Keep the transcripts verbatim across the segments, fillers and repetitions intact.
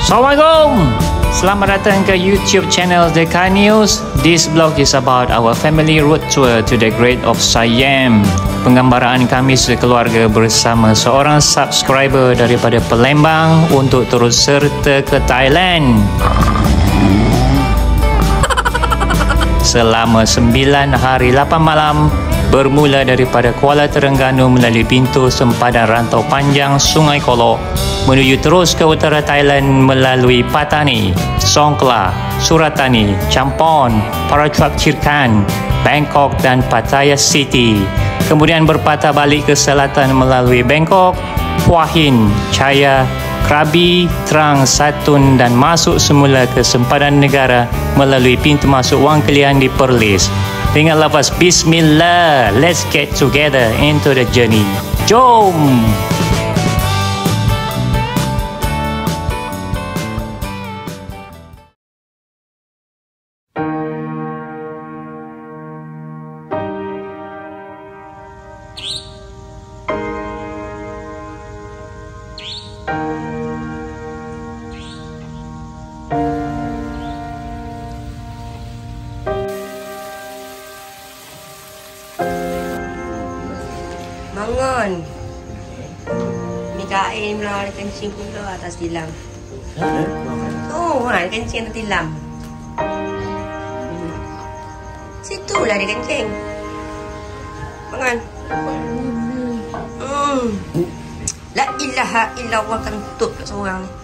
Assalamualaikum. Selamat datang ke YouTube channel Dekar News. This blog is about our family road tour to the Great of Siam. Penggambaraan kami sekeluarga bersama seorang subscriber daripada Palembang untuk turut serta ke Thailand. Selama sembilan hari lapan malam, bermula daripada Kuala Terengganu melalui pintu sempadan rantau panjang Sungai Kolok, menuju terus ke utara Thailand melalui Patani, Songkhla, Suratani, Champon, Prachuap Khiri Khan, Bangkok dan Pattaya City. Kemudian berpatah balik ke selatan melalui Bangkok, Hua Hin, Chaya, Krabi, Trang, Satun dan masuk semula ke sempadan negara melalui pintu masuk Wang Kelian di Perlis. Dengan lafaz Bismillah, let's get together into the journey. Jom! Bangun. Mikael mula kencing pula atas tilam. Oh, ha, kencing atas tilam. Situlah dia kencing. Bangun. Hmm. La ilaha illallah, kentut kat seorang ni.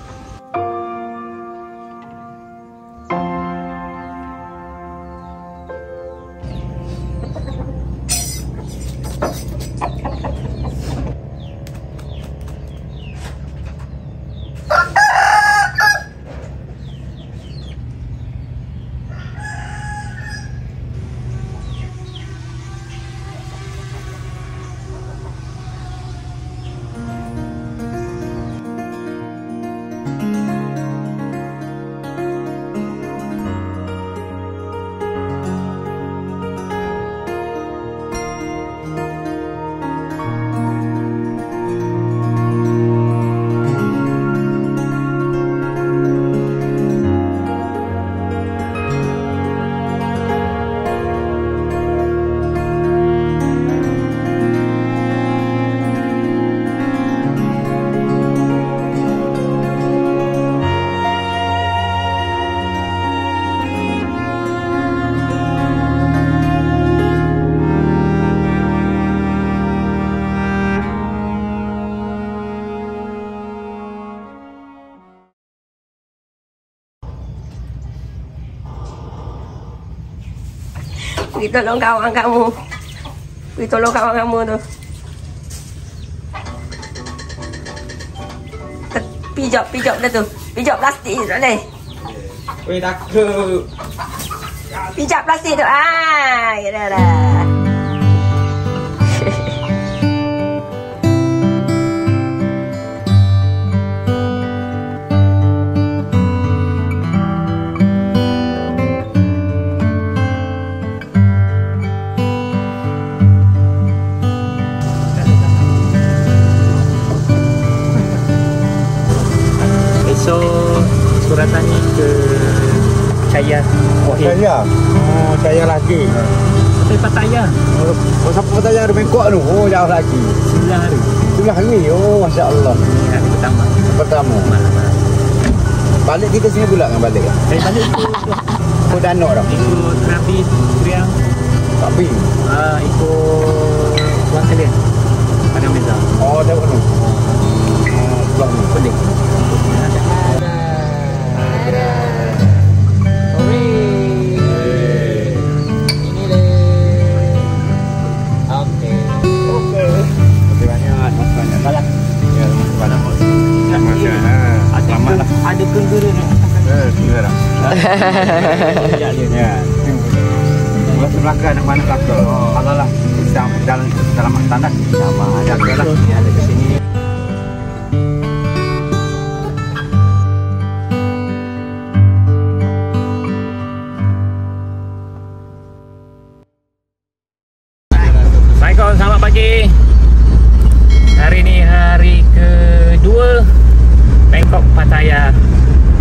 Pergi tolong kawan kamu. Pergi tolong kawan kamu tu. Pijak, pijak dah tu. Pijak plastik tu tak boleh. Weh takut. Pijak plastik tu. Ah, ya dah dah. So, Suratani ke Chaya. Oh, Chaya. Oh, Chaya lagi. Sampai Pattaya. Oh, sampai Pattaya ada Bangkok tu. Oh, jauh lagi. sembilan hari. sembilan hari. Oh, masya-Allah. Ini hari pertama. Pertama. Balik kita sini pula kan balik. Dari balik ikut Ikut danau dah. ikut Krabi, Kriang. Tapi. Ah, ikut Wang Kelian. Padang Meza. Oh, dah tu. Oh, pulang ni. Pelik. Ada kengguru nak. Eh, sudah dah. Ya. Buat sebelah ke anak mana belakang. Kalau lah dalam dalam tandas sama ada lah. Ada ke sini. Assalamualaikum, selamat pagi. Hari ni hari kedua Bangkok Pattaya.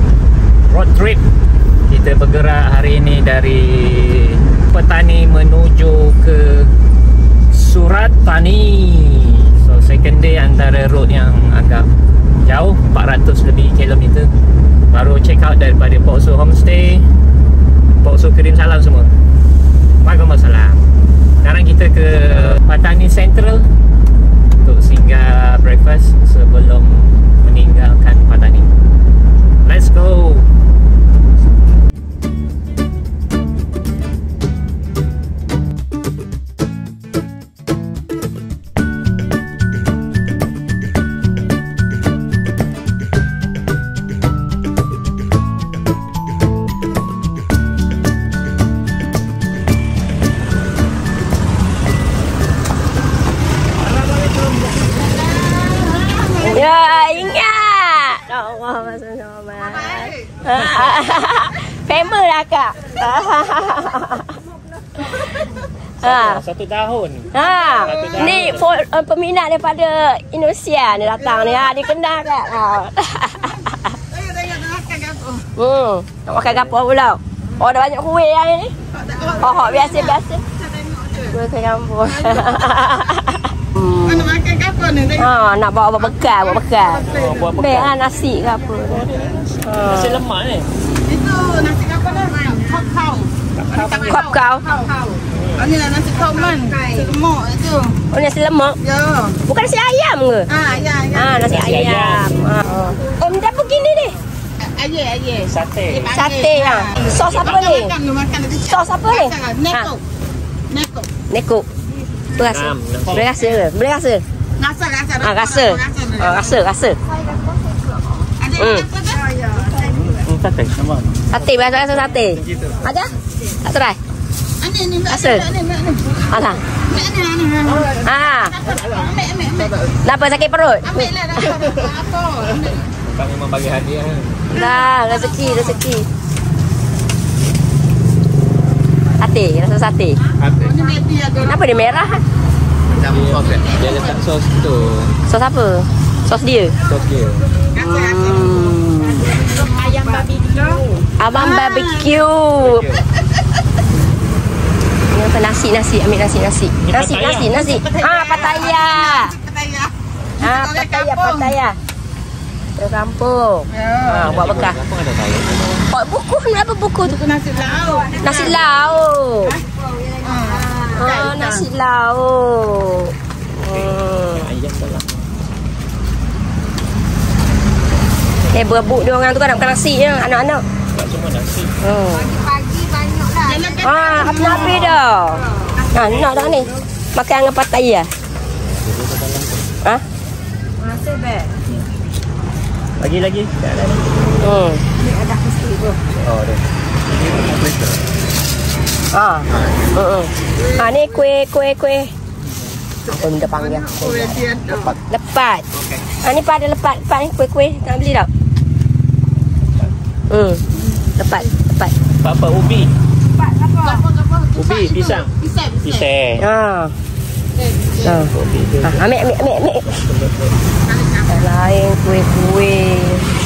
bergerak hari ini dari Petani menuju ke Surat Tani. So second day antara road yang agak jauh, empat ratus lebih kilometer. Baru check out daripada Pok Su Homestay. Pok Su kirim salam semua. Waalaikumsalam. Sekarang kita ke Patani Central untuk singgah breakfast sebelum meninggalkan Patani. Let's go. Ya, ingat. Allah Subhanahu. Famous lah kak. Ha. Satu tahun. Ha. Satu tahun. Ni for, uh, peminat daripada Indonesia ni datang ni. Ha, dia kenal kak. Ha. Hmm, nak makan gapo pula? Oh, dah banyak kuih yang ni. Oh, biasa-biasa. Kuih ke kampung. Mana makan ke apa ni? Ha, nak bawa bekal, bawa bekal. Oh, buat bekal. Baik lah nasi ke apa. Nasi lemak ni. Itu nasi apa lah? Kau kau. Kop kau. Ini lah nasi toman. Nasi lemak itu. Oh, nasi lemak. Ya. Bukan nasi ayam ke? Ah, ya, ya. Ah, nasi, Nasi ayam. ayam. Ah. Oh, minta begini ni. Aye, aye. Sate. Sate ah. Sos apa ni? Makan, makan. Sos apa ni? Neko. Neko. Neko. Berasa. Enam, enam. Boleh rasa ke? Boleh rasa? Rasa, rasa. Ah, rasa. Ah, rasa, rasa. Ada Hmm. apa dah? Hmm, sate. Nama. Sate, biasa rasa sate. Ada? Tak try? Ini, ini. Rasa. Ini, ini. Alah. Ini, ini, ini. Ah, Ambil, ambil, ambil. kenapa sakit perut? Ambil lah, dah. Apa? Bukan memang bagi hadiah. Dah, rezeki, rezeki. Sate, rasa sate. Sate. Ini meti ada. Kenapa dia merah? Dia, dia letak sos tu. Sos apa? Sos dia? Sos dia. Hmm. Ayam barbecue. Abang barbecue. Ni apa nasi nasi ambil nasi nasi. Ni Nasi Pattaya. nasi nasi. Ah Pattaya. Pattaya. Ah Pattaya Pattaya. Dari kampung. Ya. Ah buat bekal. Apa ada tahu? Oh buku kenapa buku tu? Itu nasi lauk. Nasi lauk. Ah. Ah nasi lauk. Hmm. Ayam dalam. Eh berebut dia orang tu kan nak makan nasi ya anak-anak. Tak semua nasi. Hmm. Pagi banyak dah. Ah apa-apa dah. Ah nak dah ni. Makan dengan Pattaya. Ah? Masih best. Lagi lagi. Tak ada. Hmm. Ni ada mesti tu. Oh, ada. Ah. Hmm. Ah ni kuih kuih kuih. Apa minta panggil? Kuih dia tu. Lepat. Ah ni pada lepat lepat ni kuih-kuih nak beli tak? Hmm. Lepat, lepat. Apa ubi? Apa apa? Ubi, pisang. Pisang. Pisang. Ah. Ah. Ah, ambil ambil ambil ambil. Yang lain kuih-kuih.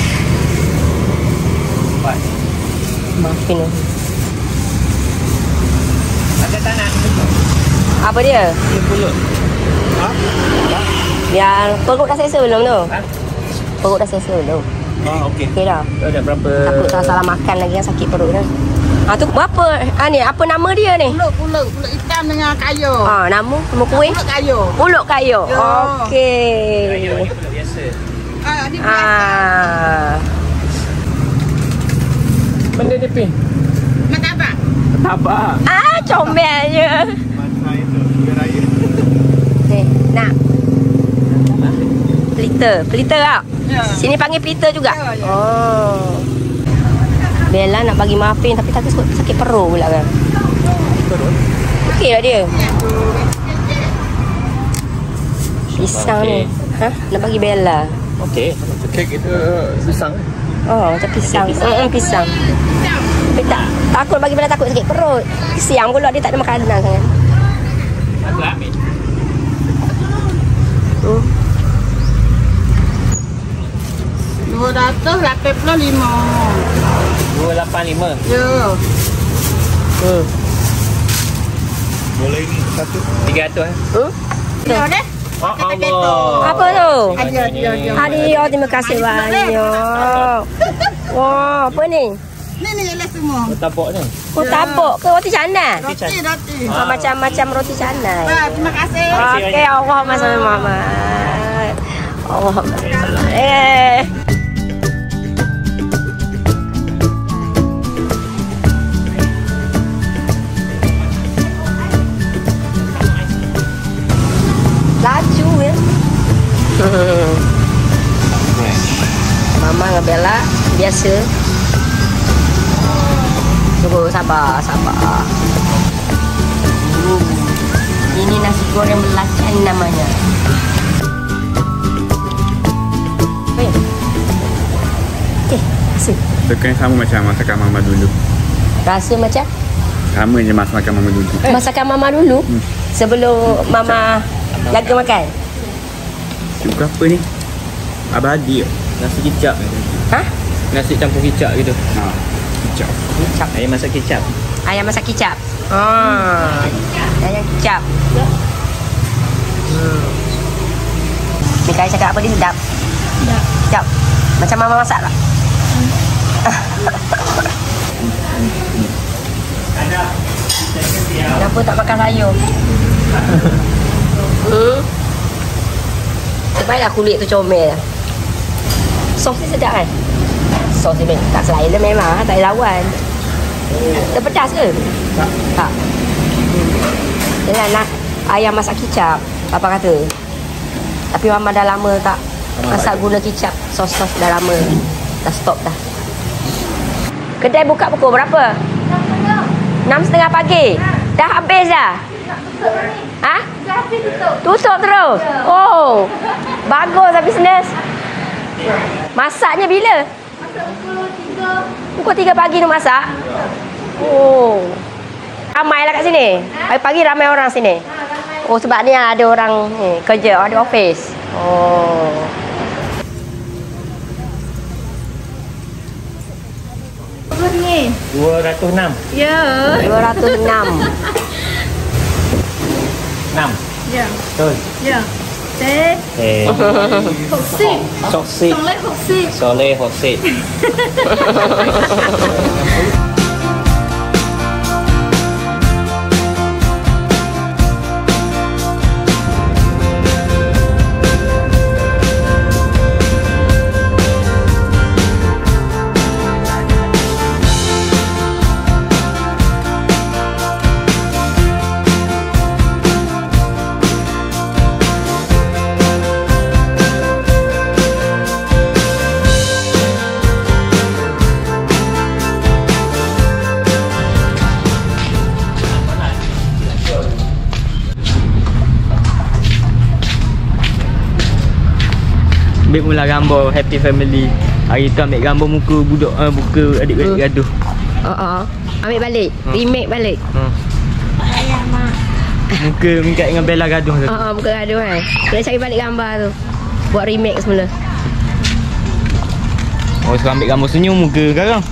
Makin ni. Ada tak nak? Apa dia? Dia pulut. Ha? Yang perut dah selesa belum tu? Ha? Perut dah selesa belum? Oh, okey. Okey dah. Ada berapa? Takut salah-salah makan lagi yang sakit perut dah. Ah tu berapa? Ah ni apa nama dia ni? Pulut pulut pulut ikan dengan kayu. Ah nama nama kuih? Pulut kayu. Pulut kayu. Ya. Okey. Ayam ni pulut biasa. Ah, ni Ah. Benda dia pin. martabak. Tabak. Ah comelnya. Masa itu, raya. Ni, nak. Pelita, pelita tak? Ya. Sini panggil pelita juga. Ya, ya. Oh. Bella nak bagi muffin tapi takut sakit perut pula kan. Okey lah dia. Pisang ni. Ha? Nak bagi Bella. Okey. Kek itu pisang. Oh, macam pisang. Hmm, pisang. Tapi tak, takut bagi Bella takut sakit perut. Siang pula dia tak ada makanan sangat. Aku ambil. Hmm. dua ratus lapan puluh lima. dua lapan lima. Ya. Hmm. Boleh ni satu. tiga ratus eh. Hmm? Ya deh. Oh, Apa tu? Ada dia dia. Hadiah, terima kasih banyak. Wah, apa ni? Ni ni jelas semua. Tabak ni. Oh, tabak ke roti canai? Roti roti. Oh, macam-macam roti canai. Ba, terima kasih. Okey, Allahumma salli Muhammad. Allahumma salli. Eh. Laju ya. Mama dengan Bella biasa. Tunggu, sabar, sabar. Uh, ini nasi goreng belacan namanya. Okey. Okey, asyik. Tekan sama macam masakan mama dulu. Rasa macam Sama je masakan mama dulu. masakan mama dulu Hmm. sebelum mama jaga makan. Suka apa ni? Abadi. Nasi kicap. Ha? Nasi campur kicap gitu. Ha. Kicap. Kicap. Ayam masak kicap. Ayam masak kicap. Ah. Ayam kicap. Hmm. Ni kaya cakap apa dia sedap. Sedap. Sedap. Macam mama masak tak? Kenapa tak makan sayur? Hmm. Sebaiklah kulit tu comel lah. Sos ni sedap kan? Sos ni tak selain dia memang tak ada lawan. Dia pedas ke? Tak. Tak. Dia nak ayam masak kicap. Apa kata? Tapi mama dah lama tak masak guna kicap. Sos-sos dah lama. Dah stop dah. Kedai buka pukul berapa? enam setengah pagi. Dah habis dah? Ha? Tutup terus? Oh. Bagus lah bisnes. Masaknya bila? Pukul tiga pagi tu masak? Oh. Ramai lah kat sini? Pagi-pagi ramai orang sini? Oh, sebab ni ada orang ni, kerja, ada office. Oh. Ni. dua ratus enam. Ya. dua ratus enam. enam. Ya. Betul. Ya. Teh. Eh. Hoksik. Soksik. Soleh hoksik. Soleh Hosik. Ambil mula gambar happy family. Hari tu ambil gambar muka budak uh, muka adik-adik gaduh. Oh, oh. Ambil balik. Hmm. Remake balik. Ha. Muka Mingkat dengan Bella gaduh tu. Oh, oh, bukan gaduh kan. Kena cari balik gambar tu. Buat remake semula. Oh, sekarang ambil gambar senyum muka garang.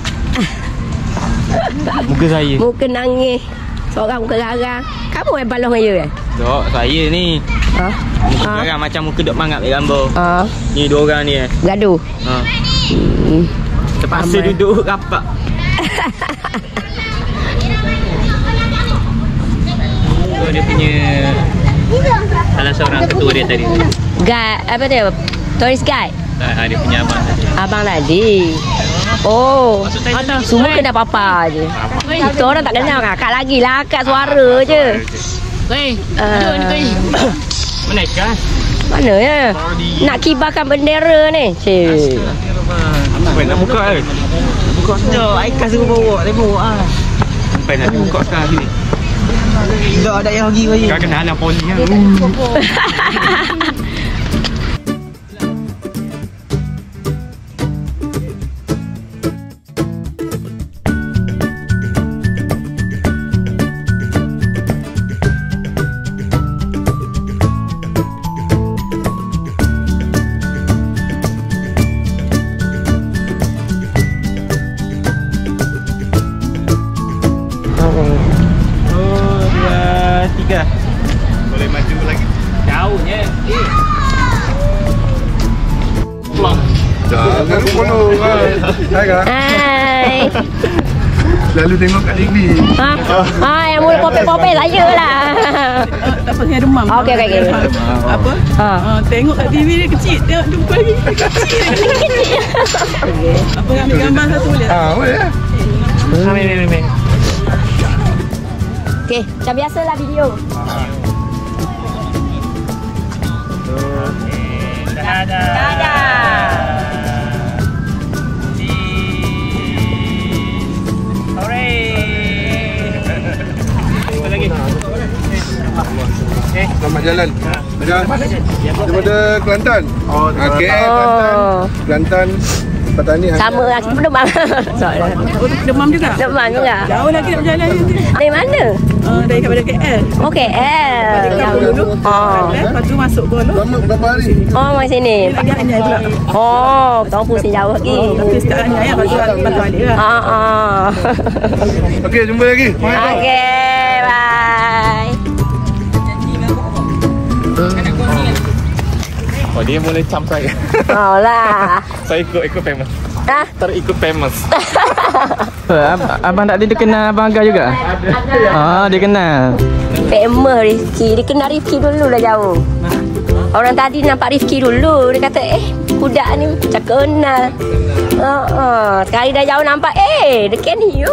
Muka saya. Muka nangis. Seorang muka garang. Kamu yang balong dengan kan? Tak, saya ni. Ha? Muka Ha? garang macam muka dok mangap ambil gambar. Ha? Ni dua orang ni eh. Gaduh. Ha. Hmm. Terpaksa Ramai. duduk rapat. So, dia punya salah seorang ketua dia tadi. Guide, apa dia? Tourist guide. Ah, dia punya abang tadi. Abang tadi. Oh, semua kena papa je. Kita orang tak kenal kan. Akak lagi lah, akak suara je. Hei, Uh, mana ikan? mana ya? Nak kibarkan bendera ni. Cik. Apa nak buka ke? Buka dah, Aika suruh bawa, dia bawa ah. Sampai nak buka sekarang sini. Tak ada yang pergi bagi. Kau kena anak poli kan? Lalu follow. Hai kak. Hai. Lalu tengok Kak Devi. Ha? Ha, yang mula popek-popek saya lah. Tak pakai demam. Okey, okey, okey. Apa? Ha. Ah, tengok kat T V dia kecil. Tengok jumpa lagi kecil. Apa ambil gambar satu boleh? Ah, boleh ya. Ambil, ambil, ambil. Okey, macam biasalah video. Dadah. Dadah. Selamat jalan. Jalan daripada Kelantan. Oh, K L Kelantan. Kelantan Patani. Sama lah, kita demam. Soalnya. Demam juga? Demam juga. Jauh lagi nak berjalan ni. Dari mana? Uh, daripada K L. Oh, K L. Jauh dulu. Oh. Lepas tu masuk Golo. Lama berapa hari? Oh, mai sini. Lagi Anyai pula. Oh, tahu pusing jauh lagi. Tapi sekarang Anyai ya, lepas tu lepas tu balik lah. Ha ah. Okey, jumpa lagi. Okey, bye. Oh, dia boleh cam saya. Oh lah. Saya ikut ikut famous. Hah? Terikut famous. Abang tak ada dia kenal Abang Aga juga? Ah, dia kenal. Famous Rifki. Dia kenal Rifki dulu lah jauh. Orang tadi nampak Rifki dulu. Dia kata, eh, kuda ni macam kenal. Uh, uh. Sekali dah jauh nampak, eh, dia can you.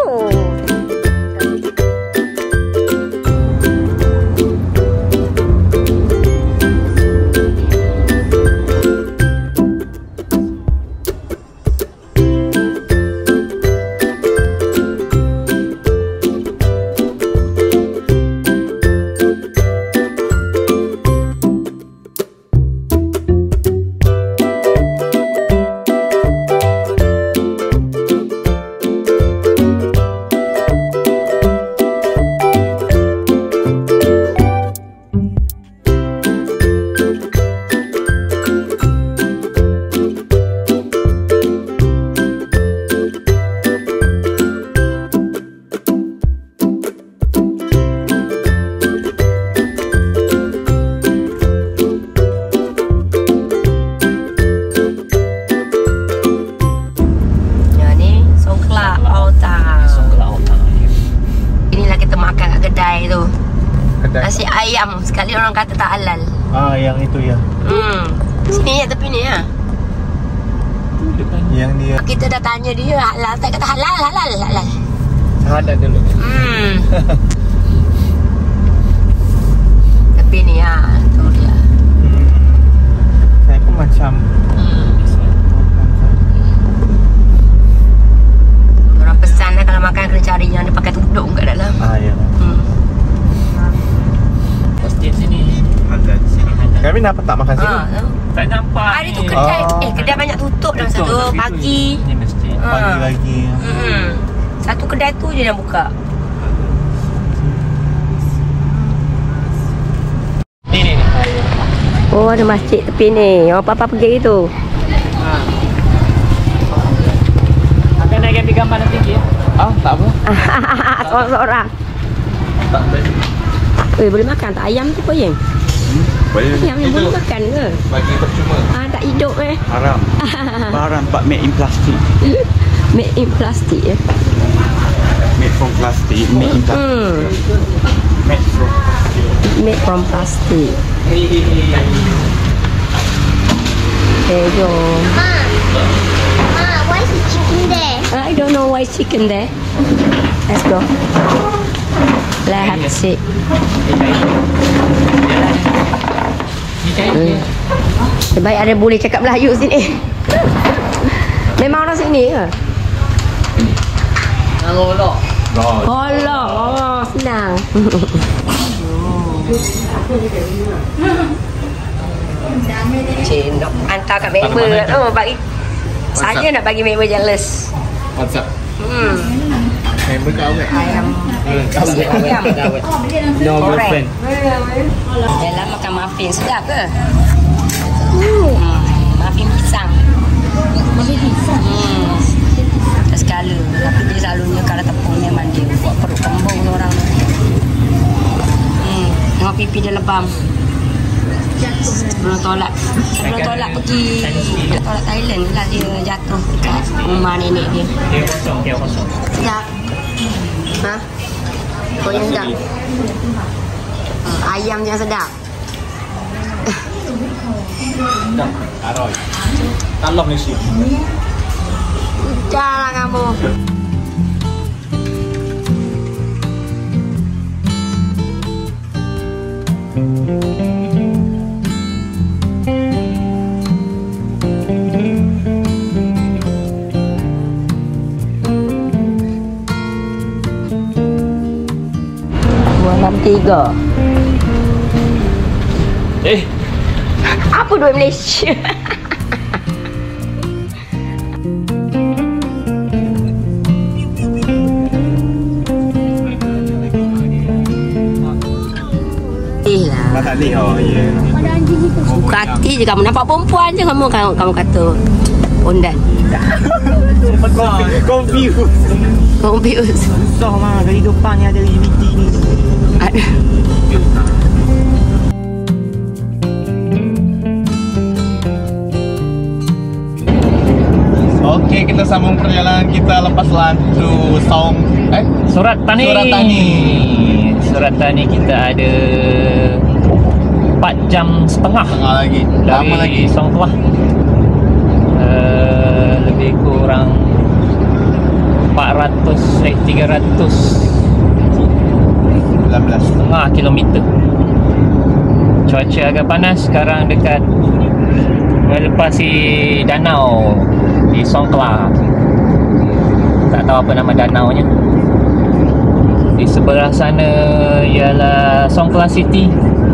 Nasi ayam. Sekali orang kata tak halal. Ah, yang itu ya. Hmm. Sini ya, tepi ni ya. Yang dia Kita dah tanya dia halal. Tak kata halal, halal, halal. syahadat dulu. Hmm. Tepi ni ya, tu dia. Hmm. Saya pun macam Hmm. Orang pesan lah kalau makan kena cari yang dia pakai tudung kat dalam. ah ya. Hmm. Masjid sini. Ada di sini. Kami nampak tak makan sini? Ha, tu. Tak nampak. Hari tu ni. kedai, Oh. eh kedai banyak tutup dah masa tu Tutup, tapi pagi. Ini masjid. Ha. Pagi lagi. Hmm. Satu kedai tu je yang buka. Ni ni. Oh, ada masjid tepi ni. Orang papa pergi tu. Akan naik ambil gambar nanti ya. Ah, tak apa. Seorang-seorang. Tak apa. Eh, boleh makan tak ayam tu koyeng? Boleh. Ayam yang boleh makan ke? Bagi percuma. Ah, tak hidup eh. Haram. Barang pak made in plastic. Made in plastic eh. Made from plastic. Made in plastic. Hmm. Made from plastic. Made from plastic. Okay, jom. Ma, Ma, why is the chicken there? I don't know why chicken there. Let's go. Let's have a seat. Hmm. Sebaik ada boleh cakap Melayu sini. Memang orang sini ke? Oh. Kolok. Oh, senang. Cik nak hantar kat member. Oh, bagi saya nak bagi member jealous. WhatsApp. Hmm. Member kau kan? Ayam. Kau Ayam. No Goreng. girlfriend. Dalam makan muffin sedap ke? Hmm. Muffin pisang. Muffin pisang. Hmm. Tak sekala. Tapi dia selalunya kalau tepung memang dia buat perut kembung tu orang. Hmm. Tengok pipi dia lebam. Sebelum tolak Sebelum tolak pergi Tolak Thailand lah dia jatuh. jatuh dekat rumah nenek dia. Dia kosong, dia kosong. Sedap. Ha? Kau yang sedap. Uh, ayam yang sedap. Dah, aroy. Kalau Malaysia. Janganlah kamu. Malam tiga. Eh, Apa duit Malaysia? Eh lah. Tak boleh oh ya. Buka hati je kamu nampak perempuan je kamu kamu, kamu kata pondan. Confused. Confused. Susah mah kehidupan yang ada L G B T ni. Ada. Okey, kita sambung perjalanan kita lepas lantu Song eh Surat Tani. Surat Tani. Surat Tani kita ada empat jam setengah Tengah lagi. Lama lagi. dari Songkhla. Uh, lebih kurang empat ratus eh tiga ratus sembilan belas. setengah kilometer. Cuaca agak panas sekarang dekat melepasi danau di Songkhla. Tak tahu apa nama danaunya. Di sebelah sana ialah Songkhla City.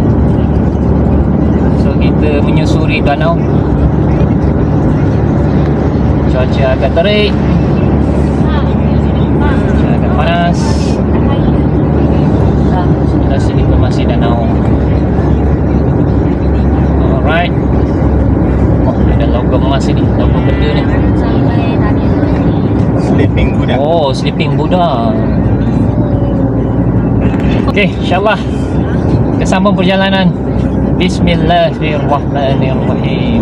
So kita menyusuri danau. Cuaca agak terik. Cuaca agak panas. Sebelah sini pun masih danau. Alright. Oh, ada logo emas ni, logo benda ni. Sleeping Buddha. Oh, Sleeping Buddha. Okey, insyaAllah kita sambung perjalanan. Bismillahirrahmanirrahim.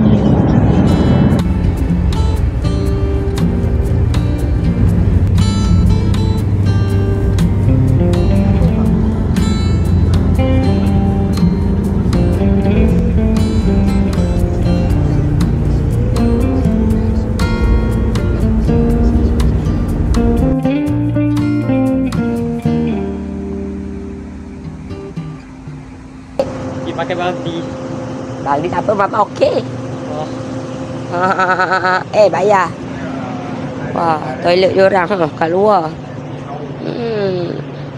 Pergi pakai babi. Balik tak apa, Mama okey. Oh. Eh, bayar. Wah, toilet diorang ha, kat luar. Hmm.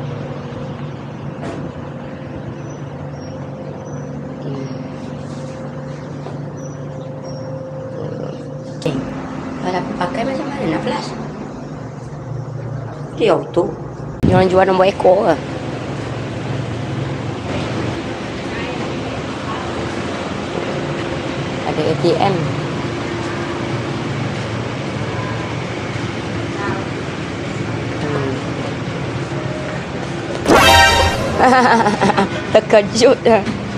Okay. Kalau aku pakai macam mana nak flash? Dia auto. Dia orang jual nombor ekor ke? Ada A T M. Hmm. Terkejut dah.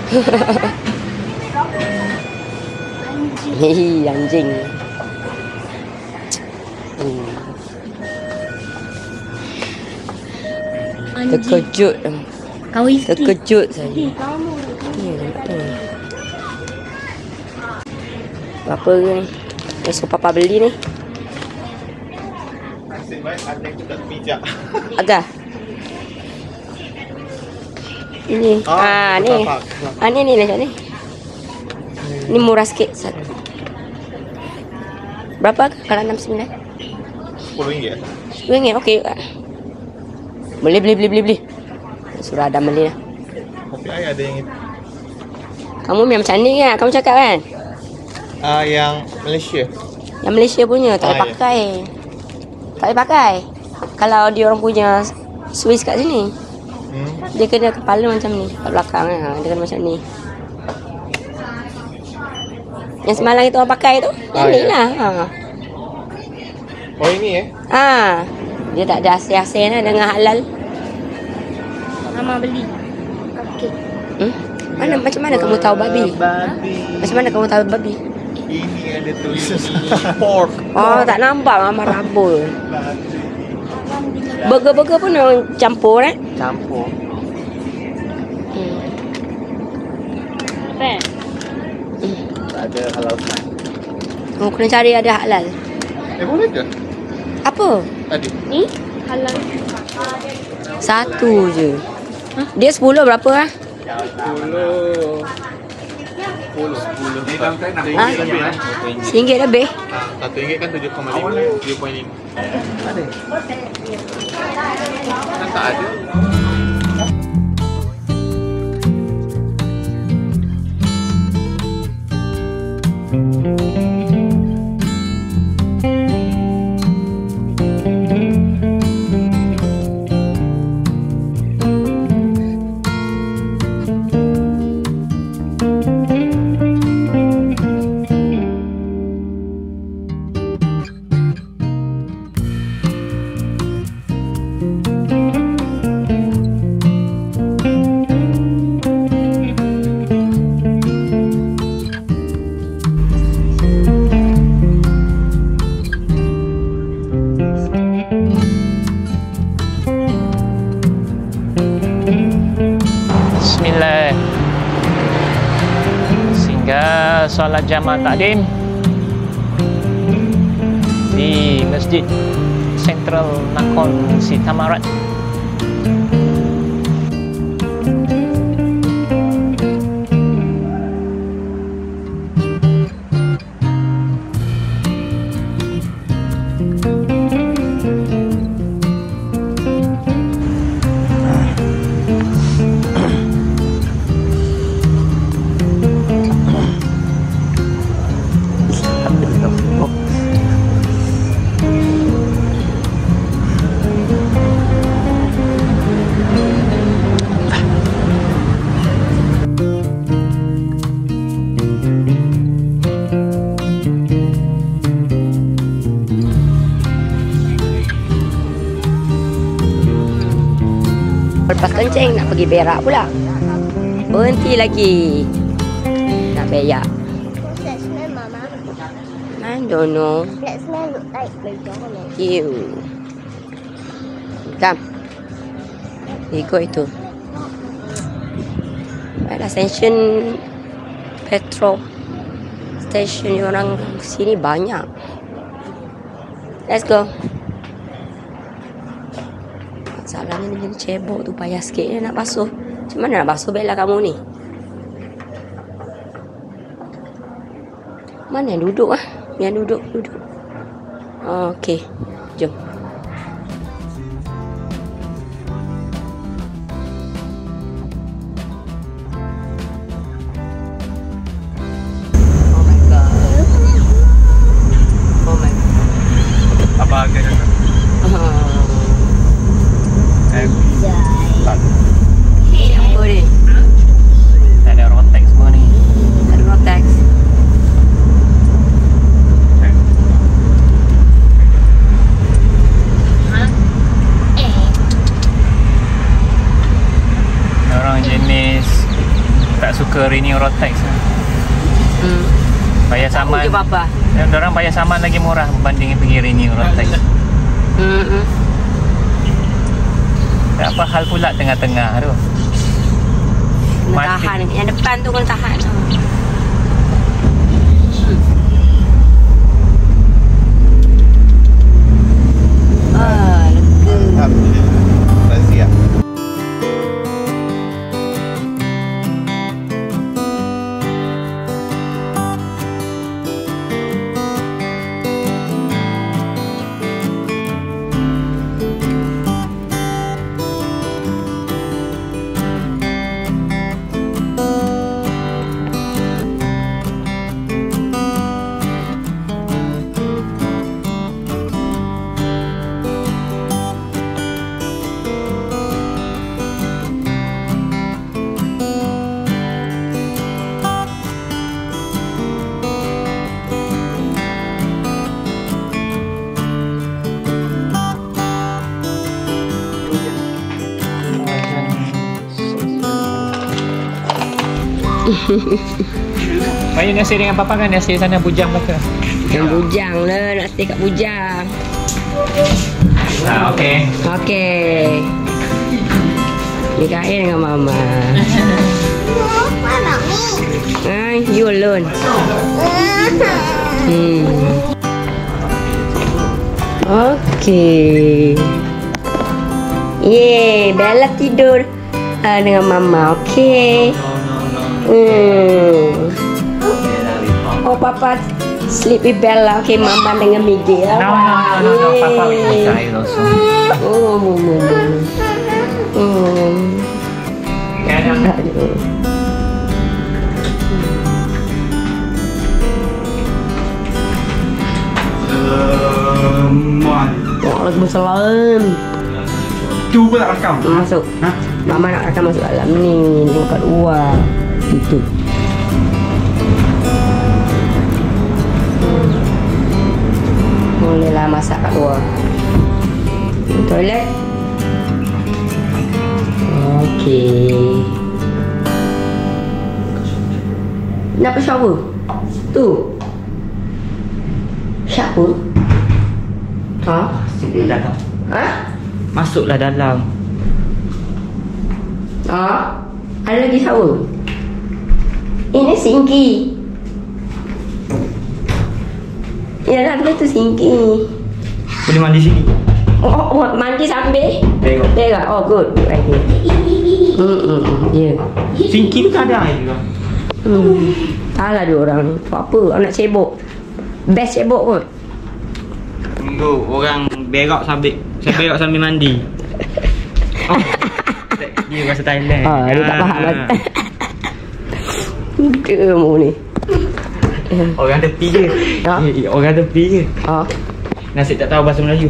Hihi, anjing. Hmm. Terkejut. Kau isi. Terkejut saya. Eh, kamu. Ya, betul. Berapa ni? Esok papa beli ni. Nasib baik ada kita tak pijak. Agak. Ini. Oh, ah, ni. berapa? Ah, ni ni macam ni. Ni murah sikit. Satu. Berapa kalau enam puluh sembilan? sepuluh ringgit. sepuluh ringgit okey juga. Boleh beli beli beli beli. Suruh Adam beli lah. Kopi air ada yang itu. Kamu memang macam ni kan? Kamu cakap kan? Ah, yang Malaysia. Yang Malaysia punya tak boleh Ah, ya. pakai. Tak boleh pakai. Kalau dia orang punya Swiss kat sini, Hmm. dia kena kepala macam ni, kat belakang ha. Dia kena macam ni. Yang semalam kita orang pakai tu, yang Ah, ni ya. lah. Ha. Oh ini eh. ha. Dia tak ada asin-asin lah dengan halal. Mama beli. Cupcake. Hmm? Mana macam mana kamu tahu babi? Babi. Macam mana kamu tahu babi? Eh, Ini ada tulisan pork. Oh, tak nampak ah marabul. Burger-burger pun orang campur eh. Campur. Hmm. Apa? Tak ada halal. Oh, kena cari ada halal. Eh, boleh ke? Apa? Tadi. Ni halal. Satu je. Dia sepuluh berapa ah? Sepuluh. Sepuluh. Sepuluh. Di dalam kan Ha? lebih lah. Singgit lebih. Satu ringgit kan tujuh koma lima. Tujuh koma lima. Ada. Kan tak ada. Bismillah. Sehingga solat jamaah takdim di Masjid Sentral Nakhon Si Thammarat. Lepas kencing nak pergi berak pula. Berhenti lagi. Nak berak. What's that smell, Mama? I don't know. That smell look like McDonald's. Ew. Come. Ikut itu. Ada station petrol station orang sini banyak. Let's go. Masalahnya dia jadi cebok tu, payah sikit dia nak basuh. Macam mana nak basuh Bella kamu ni? Mana yang duduk ah? Yang duduk, duduk. Oh, okey. Jom. Oh my god. Oh my god. Apa agaknya? Oh. Eh, tak. Apa ni? Tak ada rotex semua ni. Ada rotex. Orang jenis tak suka renew rotex. Hmm. Bayar saman. Je bapa. Dan orang bayar saman lagi murah berbanding pergi renew rotex. Hmm. hmm. Tak apa hal pula tengah-tengah tu. Kena Mati. tahan. Yang depan tu kena tahan. Ah, lega. Alhamdulillah. Dah siap. Mayu nasi dengan papa kan? Nasi sana bujang belaka. Yang bujang lah, nak stay kat bujang. Ah, okey. Okey. Mikael dengan mama. Ah, you alone. Hmm. Okey. Yeay, Bella tidur uh, dengan mama. Okey. Hmm. Oh, papa sleep with Bella. Okay, mama dengan Miguel. No, no, no, no, no. Papa with Mikael also. Oh, oh, oh, oh. Oh. Aduh. Waalaikumsalam. Cuba tak rakam. Masuk. Ha? Mama nak rakam masuk dalam ni. Tengok kat luar. Itu. Bolehlah masak kat luar. Toilet. Okey. Kenapa shower? Tu. Shower? Ha? Dalam. Ha? Masuklah dalam. Ha? Ada lagi shower? Ini sinki. Yalah, dia tu sinki. Boleh mandi sini. Oh, oh, mandi sambil? Tengok. Tengok. Oh, good. Right here. Hmm, hmm, ya. Singki tu tak ada air juga. Hmm. Salah dia orang ni. Buat apa? Anak cebok. Best cebok kot. Tunggu orang berak sambil saya berak sambil mandi. Oh. Dia bahasa Thailand. Ah, dia tak faham lah. Kamu ni. Orang tepi je. Ha? Eh, orang tepi je. Ha? Nasib tak tahu bahasa Melayu.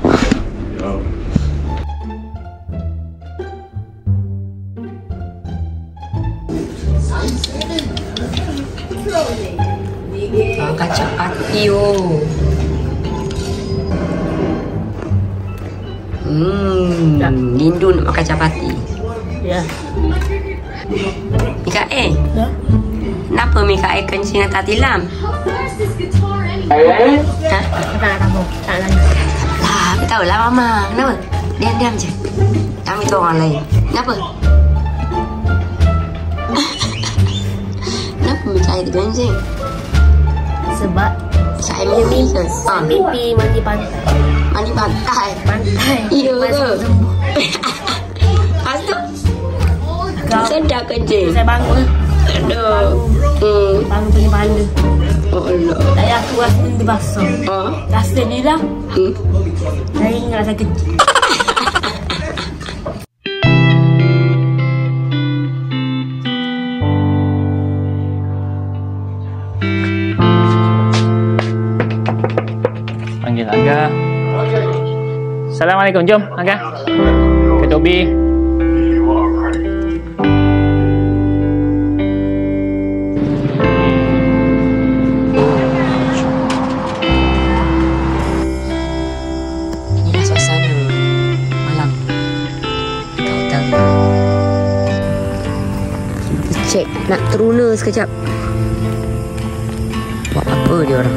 Ah, kacang pati oh. Hmm, rindu nak makan capati. Ya. Mikael. Ya. Kenapa Mikael kencing atas tilam? Ha? Tak nak tahu. Tak nak. Lah, aku tahu lah mama. Kenapa? Diam-diam je. Kami tu orang lain. Kenapa? Kenapa Mikael tu kencing? Sebab Saya mimpi ke? Ha. mimpi mandi pantai. Mandi pantai. Pantai. Iya ke? Lepas tu sedap kencing. Saya bangun. Aduh. Hmm. Bangun punya panda. Oh Allah. Saya aku rasa dia basah. Ha? Rasa dia lah. Hmm. Saya ingat saya kecil. Panggil Angga. Assalamualaikum. Jom Angga. Ke Tobi. Inilah suasana malam di hotel. Kita cek nak teruna sekejap. Buat apa dia orang?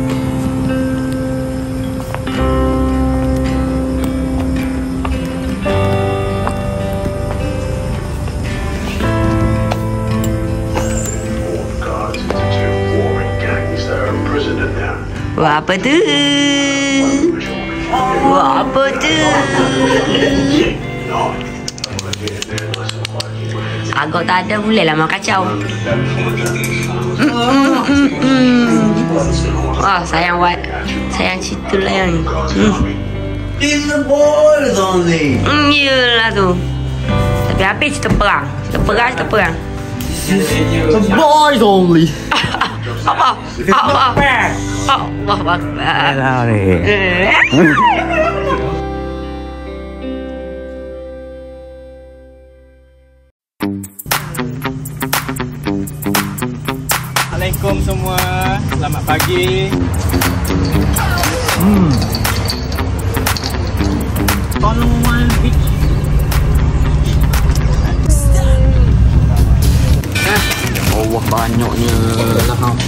Buat apa tu? Buat apa tu? Agak tak ada boleh lah mak kacau. Mm, mm, mm, mm. Wah, sayang buat. Sayang situ lah yang ni. Mm. It's the boys only. Mm, yelah tu. Tapi habis cerita perang. Cerita perang, cerita perang. The boys only. Apa? Apa? Allah Akbar. Alah ni. Assalamualaikum semua. Selamat pagi. Hmm. Cornwall Beach. Allah Banyaknya lahap.